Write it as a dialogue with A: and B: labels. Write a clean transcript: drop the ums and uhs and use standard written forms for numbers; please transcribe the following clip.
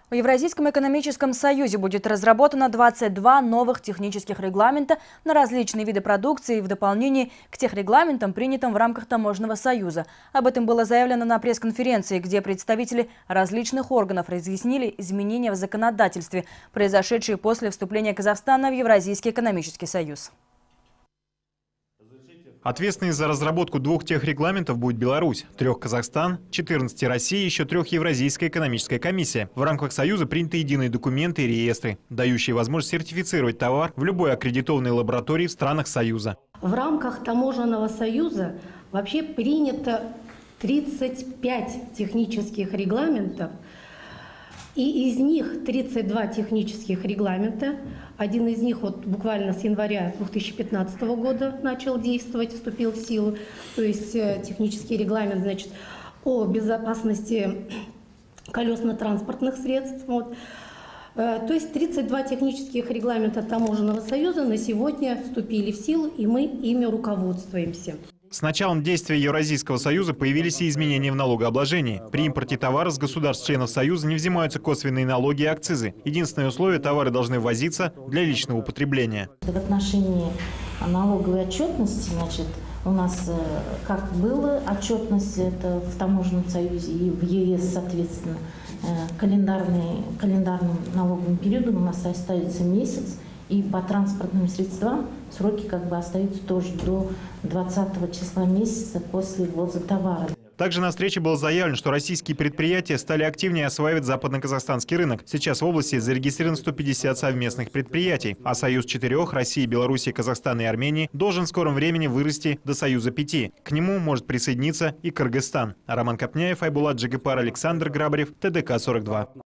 A: В Евразийском экономическом союзе будет разработано 22 новых технических регламента на различные виды продукции в дополнение к техрегламентам, принятым в рамках Таможенного союза. Об этом было заявлено на пресс-конференции, где представители различных органов разъяснили изменения в законодательстве, произошедшие после вступления Казахстана в Евразийский экономический союз.
B: Ответственной за разработку 2 техрегламентов будет Беларусь, 3 Казахстан, 14 Россия и еще 3 Евразийская экономическая комиссия. В рамках Союза приняты единые документы и реестры, дающие возможность сертифицировать товар в любой аккредитованной лаборатории в странах Союза.
C: В рамках Таможенного союза вообще принято 35 технических регламентов. И из них 32 технических регламента. Один из них вот буквально с января 2015 года начал действовать, вступил в силу. То есть технический регламент, значит, о безопасности колесно-транспортных средств. Вот. То есть 32 технических регламента Таможенного союза на сегодня вступили в силу, и мы ими руководствуемся.
B: С началом действия Евразийского союза появились и изменения в налогообложении. При импорте товара с государств-членов союза не взимаются косвенные налоги и акцизы. Единственное условие – товары должны ввозиться для личного употребления.
D: В отношении налоговой отчетности, значит, у нас как была отчетность это в Таможенном союзе и в ЕС, соответственно, календарным налоговым периодом у нас остается месяц. И по транспортным средствам сроки остаются тоже до 20 числа месяца после ввоза товара.
B: Также на встрече было заявлено, что российские предприятия стали активнее осваивать западно-казахстанский рынок. Сейчас в области зарегистрировано 150 совместных предприятий, а союз 4 – России, Белоруссии, Казахстана и Армении – должен в скором времени вырасти до союза 5. К нему может присоединиться и Кыргызстан. Роман Копняев, Айбулат Джигипар, Александр Грабарев, ТДК-42.